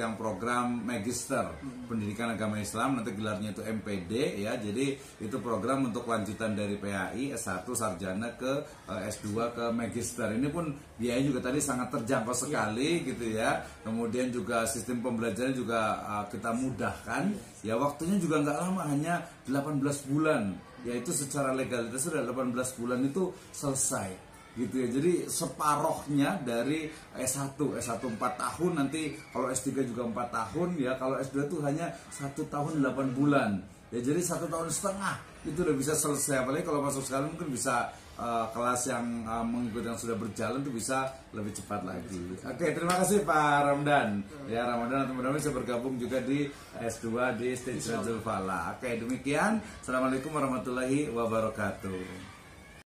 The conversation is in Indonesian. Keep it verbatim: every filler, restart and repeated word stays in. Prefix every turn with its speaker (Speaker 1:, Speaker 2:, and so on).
Speaker 1: yang program Magister Pendidikan Agama Islam, nanti gelarnya itu M P D ya. Jadi itu program untuk lanjutan dari P H I S satu sarjana ke uh, S dua ke Magister. Ini pun biayanya juga tadi sangat terjangkau sekali gitu ya. Kemudian juga sistem pembelajaran juga uh, kita mudahkan. Ya waktunya juga nggak lama, hanya delapan belas bulan. Yaitu secara legalitas sudah delapan belas bulan itu selesai. Gitu ya, jadi separohnya dari S satu, S satu empat tahun, nanti kalau S tiga juga empat tahun ya, kalau S dua itu hanya satu tahun delapan bulan ya, jadi satu tahun setengah itu udah bisa selesai. Apalagi kalau masuk sekarang mungkin bisa uh, kelas yang uh, mengikuti yang sudah berjalan itu bisa lebih cepat lagi. Oke, terima kasih Pak Ramdan ya. Ramadan atau mudah-mudahan bisa bergabung juga di S dua di Stage Rajul Fala. Oke, demikian, assalamualaikum warahmatullahi wabarakatuh.